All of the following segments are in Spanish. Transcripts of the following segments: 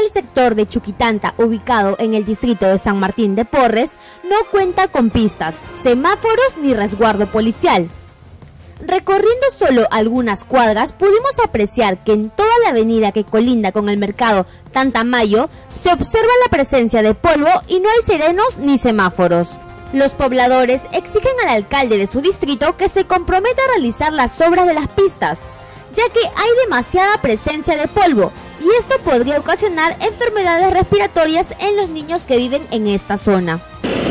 el sector de Chuquitanta, ubicado en el distrito de San Martín de Porres, no cuenta con pistas, semáforos ni resguardo policial. Recorriendo solo algunas cuadras, pudimos apreciar que en toda la avenida que colinda con el mercado Tantamayo se observa la presencia de polvo y no hay serenos ni semáforos. Los pobladores exigen al alcalde de su distrito que se comprometa a realizar las obras de las pistas, ya que hay demasiada presencia de polvo y esto podría ocasionar enfermedades respiratorias en los niños que viven en esta zona.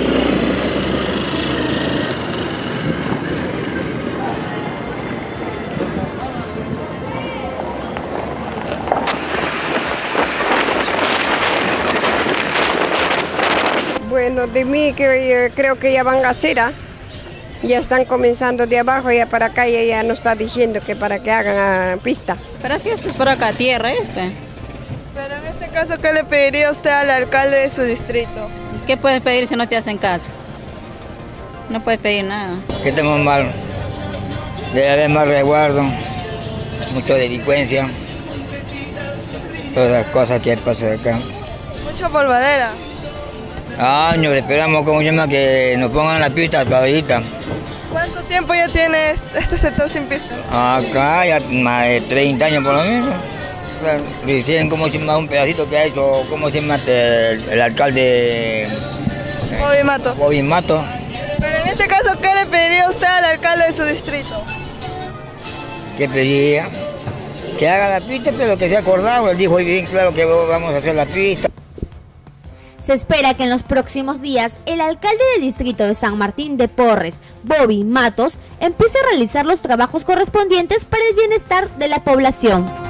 Bueno, de mí que creo que ya van a hacer, ya están comenzando de abajo, ya para acá ya nos está diciendo que para que hagan pista. Pero así es pues por acá, tierra, Pero en este caso, ¿qué le pediría usted al alcalde de su distrito? ¿Qué puedes pedir si no te hacen caso? No puedes pedir nada. Que estamos mal, debe haber más resguardo, mucha delincuencia, todas las cosas que pasan acá. Mucha polvadera. Años esperamos, ¿cómo se llama? Que nos pongan la pista todavía. ¿Cuánto tiempo ya tiene este sector sin pista? Acá ya más de 30 años por lo menos. Recién, ¿cómo se llama? Un pedacito que ha hecho, ¿cómo se llama? El alcalde Bobby Mato. Mato. Pero en este caso, ¿qué le pediría usted al alcalde de su distrito? ¿Qué pedía? Que haga la pista, pero que sea acordado. Él dijo bien claro que vamos a hacer la pista. Se espera que en los próximos días el alcalde del distrito de San Martín de Porres, Bobby Matos, empiece a realizar los trabajos correspondientes para el bienestar de la población.